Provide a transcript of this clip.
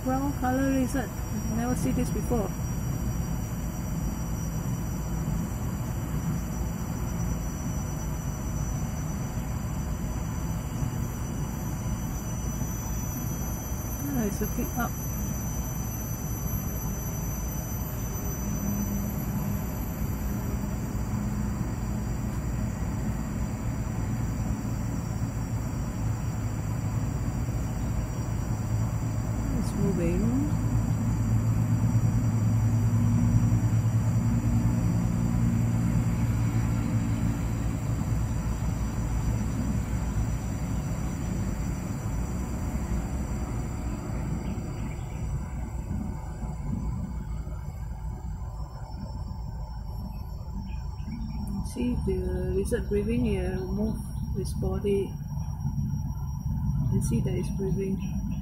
brown color lizard. I never see this before. It's looking up. It's moving. See the lizard breathing here, move its body and see that it's breathing.